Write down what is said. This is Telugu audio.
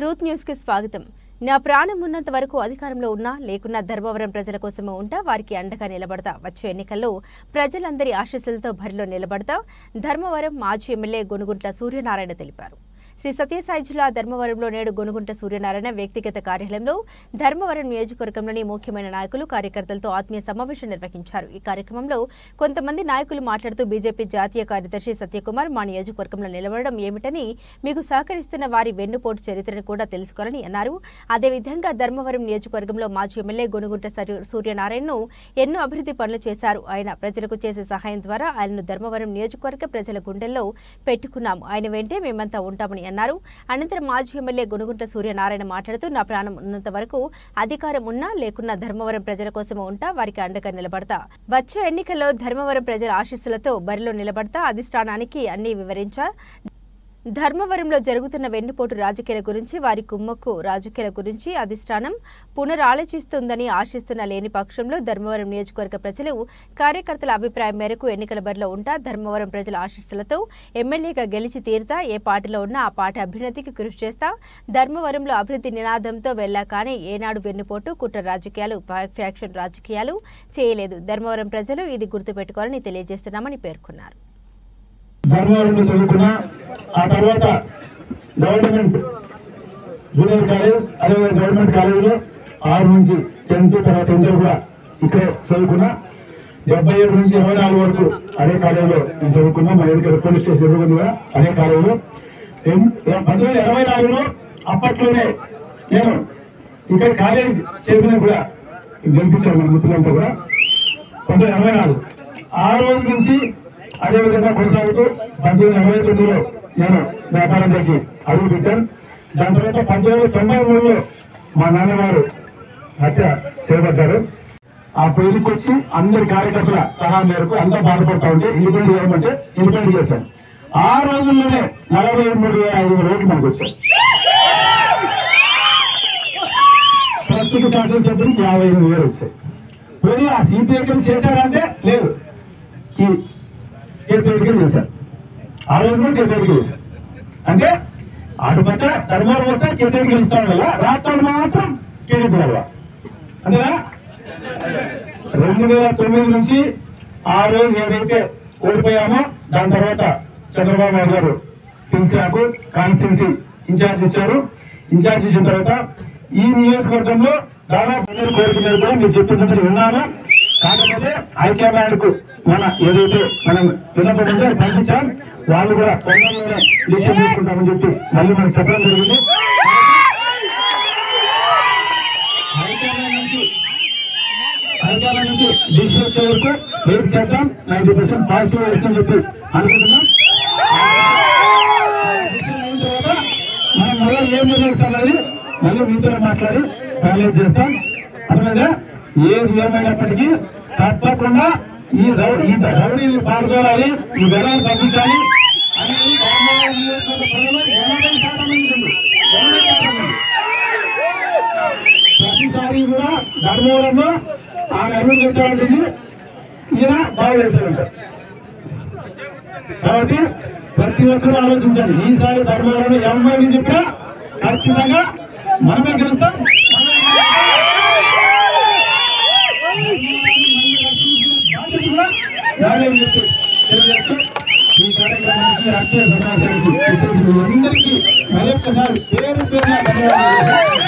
ట్రూత్ న్యూస్ కి స్వాగతం. నా ప్రాణం ఉన్నంత వరకు అధికారంలో ఉన్నా లేకున్నా ధర్మవరం ప్రజల కోసమే ఉంటా, వారికి అండగా నిలబడతా. వచ్చే ఎన్నికల్లో ప్రజలందరి ఆశీస్సులతో బరిలో నిలబడతా. ధర్మవరం మాజీ ఎమ్మెల్యే గొనుగుంట్ల సూర్యనారాయణ తెలిపారు. శ్రీ సత్యసాయి జిల్లా ధర్మవరంలో నేడు గొనుగుంట్ల సూర్యనారాయణ వ్యక్తిగత కార్యాలయంలో ధర్మవరం నియోజకవర్గంలోని ముఖ్యమైన నాయకులు కార్యకర్తలతో ఆత్మీయ సమావేశం నిర్వహించారు. ఈ కార్యక్రమంలో కొంతమంది నాయకులు మాట్లాడుతూ బీజేపీ జాతీయ కార్యదర్శి సత్యకుమార్ మా నియోజకవర్గంలో నిలబడడం ఏమిటని, మీకు సహకరిస్తున్న వారి వెన్నుపోటు చరిత్రను కూడా తెలుసుకోవాలని అన్నారు. అదేవిధంగా ధర్మవరం నియోజకవర్గంలో మాజీ ఎమ్మెల్యే గొనుగుంట్ల సూర్యనారాయణను ఎన్నో అభివృద్ధి పనులు చేశారు. ఆయన ప్రజలకు చేసే సహాయం ద్వారా ఆయనను ధర్మవరం నియోజకవర్గ ప్రజల గుండెల్లో పెట్టుకున్నాము. ఆయన వెంటే మేమంతా ఉంటామని అన్నారు. అనంతరం మాజీ ఎమ్మెల్యే గొనుగుంట్ల సూర్యనారాయణ మాట్లాడుతూ నా ప్రాణం ఉన్నంత వరకు అధికారం ఉన్నా లేకున్నా ధర్మవరం ప్రజల కోసమే ఉంటా, వారికి అండగా నిలబడతా. వచ్చే ఎన్నికల్లో ధర్మవరం ప్రజల ఆశీస్సులతో బరిలో నిలబడతా. అధిష్టానానికి అన్ని వివరించా. ధర్మవరంలో జరుగుతున్న వెన్నుపోటు రాజకీయాల గురించి, వారి కుమ్మక్కు రాజకీయాల గురించి అధిష్టానం పునరాలోచిస్తుందని ఆశిస్తున్న లేని పక్షంలో ధర్మవరం నియోజకవర్గ ప్రజలు కార్యకర్తల అభిప్రాయం మేరకు ఎన్నికల బరిలో ఉంటా. ధర్మవరం ప్రజల ఆశీస్సులతో ఎమ్మెల్యేగా గెలిచి తీరుతా. ఏ పార్టీలో ఉన్నా ఆ పార్టీ అభ్యున్నతికి కృషి చేస్తా. ధర్మవరంలో అభివృద్ధి నినాదంతో వెళ్ళా కానీ ఏనాడు వెన్నుపోటు, కుట్ర రాజకీయాలు, ఫ్యాక్షన్ రాజకీయాలు చేయలేదు. ధర్మవరం ప్రజలు ఇది గుర్తుపెట్టుకోవాలని తెలియజేస్తున్నామని పేర్కొన్నారు. ధర్మవరంలో చదువుకున్న ఆ తర్వాత గవర్నమెంట్ జూనియర్ కాలేజ్, అదేవిధంగా గవర్నమెంట్ కాలేజీలో 6 నుంచి 10th, తర్వాత ఇంటర్ కూడా ఇక్కడే చదువుకున్నా. 77 నుంచి 24 వరకు అదే కాలేజీలో నేను చదువుకున్నా. మా ఎన్నికల పోలీస్ స్టేషన్ జరుగుతుంది కూడా అదే కాలేజీలో. 1984లో అప్పట్లోనే నేను ఇక్కడ కాలేజ్ చైర్మన్ కూడా గెలిపించాను. మన మిత్రులంతా కూడా 1984 ఆ రోజు నుంచి అదేవిధంగా కొనసాగుతూ 1989లో నేను వ్యాపారంలోకి అడుగు పెట్టాను. దాని తర్వాత 1993లో మా నాన్నగారు హత్య చేయబడ్డారు. ఆ పెళ్లికి వచ్చి అందరి కార్యకర్తల సహాయం మేరకు అంతా బాధపడతా ఉంటే ఇండిపెండెంట్ గవర్నమెంట్ ఇండిపెండెంట్ చేశాను. ఆ రోజుల్లోనే 43,500 ఓట్లు మనకు వచ్చాయి. ప్రస్తుత శాసనసభ్యునికి 55,000 వచ్చాయి. పోనీ ఆ సీట్ ఎక్కడ చేశారంటే లేదు, ఈ కేంద్రీకరణ చేశారు. ఆ రోజు కూడా కేంద్రీకరణ చేశారు. అంటే అటుపక్క ధర్మవరం వస్తే కేంద్రీకరణ ఇస్తాం వల్ల రాష్ట్రాలు మాత్రం కేంద్రీకరణ అంతేనా. 2009 నుంచి ఆ రోజు ఏదైతే ఓడిపోయామో దాని తర్వాత చంద్రబాబు నాయుడు గారు నాకు కాన్స్టిట్యున్సీ ఇన్ఛార్జ్ ఇచ్చారు. ఇన్ఛార్జ్ ఇచ్చిన తర్వాత ఈ నియోజకవర్గంలో దాదాపు కోరుకునేది కూడా మీరు చెప్పినంత విన్నాను. కాకపోతే హైకమాండ్కు మన ఏదైతే మనం విన్నపడుందో పంపించాం, వాళ్ళు కూడా తొందరలోనే డిసిషన్ తీసుకుంటామని చెప్పి మళ్ళీ మనకు చెప్పడం జరిగింది. హైకమాండ్ నుంచి డిసిషన్ వచ్చే వరకు వెయిట్ చేద్దాం. 90% పాజిటివ్ వస్తుందని చెప్పి అనుకుంటున్నాం. అయిన తర్వాత మనం మళ్ళీ ఏం నిర్ణయిస్తామని మళ్ళీ మీతో మాట్లాడి ఫైనలైజ్ చేస్తాం. అర్థమైందా? ఏది ఏమైనప్పటికీ తప్పకుండా ఈ రౌడీని పాల్గొనాలి, ఈ వెలాన్ని తగ్గించాలి అనేది ప్రతిసారి కూడా ధర్మవరంలో ఆ అభివృద్ధి చేయాల్సింది ఈయన బాగా చేశారంట. కాబట్టి ప్రతి ఒక్కరూ ఆలోచించండి. ఈసారి ధర్మవరంలో ఎవరిని చెప్పినా ఖచ్చితంగా మనమే గెలుస్తాం. ఈ కార్యక్రమానికి రాష్ట్రీయ సమాజానికి అందరికీ మరొక్కసారి పేరు పేరున ధన్యవాదాలు.